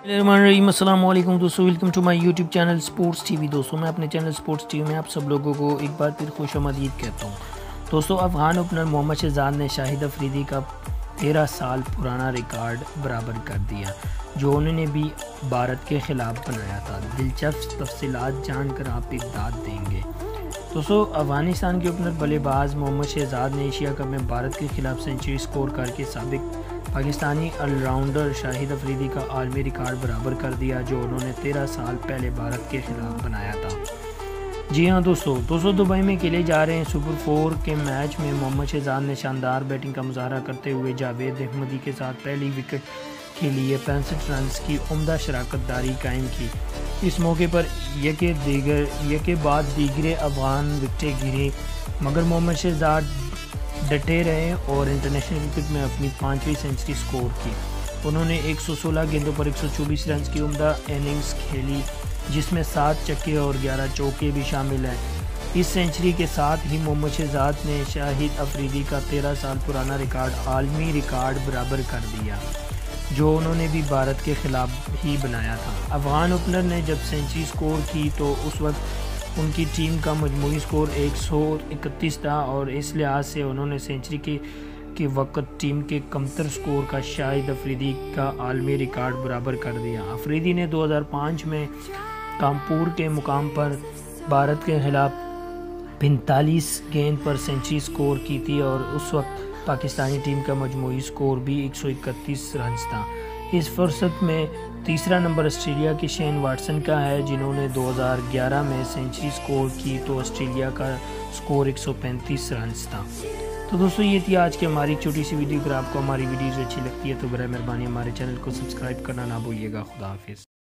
अस्सलाम वालेकुम दोस्तों, welcome to my YouTube channel sports TV. दोस्तों मैं अपने चैनल स्पोर्ट्स टीवी में आप सब लोगों को एक बार फिर खुशामदीद कहता हूँ। दोस्तों अफ़गान ओपनर मोहम्मद शहजाद ने शाहिद अफरीदी का 13 साल पुराना रिकॉर्ड बराबर कर दिया जो उन्होंने भी भारत के ख़िलाफ़ बनाया था। दिलचस्प तफसीलात जानकर आप इमदाद देंगे। दोस्तों अफ़गानिस्तान के ओपनर बल्लेबाज मोहम्मद शहजाद ने एशिया कप में भारत के खिलाफ सेंचुरी स्कोर करके साबिक पाकिस्तानी ऑलराउंडर शाहिद अफरीदी का आलमी रिकॉर्ड बराबर कर दिया जो उन्होंने 13 साल पहले भारत के खिलाफ बनाया था। जी हाँ दोस्तों दुबई में खेले जा रहे हैं सुपर 4 के मैच में मोहम्मद शहजाद ने शानदार बैटिंग का मुजाहरा करते हुए जावेद अहमदी के साथ पहली विकेट के लिए 65 रन की उम्दा शराकतदारी कायम की। इस मौके पर यके बाद दीगरे अफगान विकेटें गिरी मगर मोहम्मद शहजाद डटे रहे और इंटरनेशनल क्रिकेट में अपनी 5वीं सेंचुरी स्कोर की। उन्होंने 116 गेंदों पर 124 रन की उम्दा इनिंग्स खेली जिसमें 7 छक्के और 11 चौके भी शामिल हैं। इस सेंचुरी के साथ ही मोहम्मद शहजाद ने शाहिद अफरीदी का 13 साल पुराना रिकॉर्ड आलमी रिकॉर्ड बराबर कर दिया जो उन्होंने भी भारत के खिलाफ ही बनाया था। अफगान ओपनर ने जब सेंचुरी स्कोर की तो उस वक्त उनकी टीम का मजमूई स्कोर 131 था और इस लिहाज से उन्होंने सेंचुरी के वक्त टीम के कमतर स्कोर का शाहिद अफरीदी का आलमी रिकॉर्ड बराबर कर दिया। अफरीदी ने 2005 में कानपुर के मुकाम पर भारत के खिलाफ 45 गेंद पर सेंचुरी स्कोर की थी और उस वक्त पाकिस्तानी टीम का मजमूई स्कोर भी 131 रन था। इस फुर्सत में तीसरा नंबर ऑस्ट्रेलिया के शेन वाटसन का है जिन्होंने 2011 में सेंचुरी स्कोर की तो ऑस्ट्रेलिया का स्कोर 135 रन था। तो दोस्तों ये थी आज की हमारी छोटी सी वीडियो। अगर आपको हमारी वीडियोज़ अच्छी लगती है तो बराए मेहरबानी हमारे चैनल को सब्सक्राइब करना ना भूलिएगा। खुदा हाफिज़।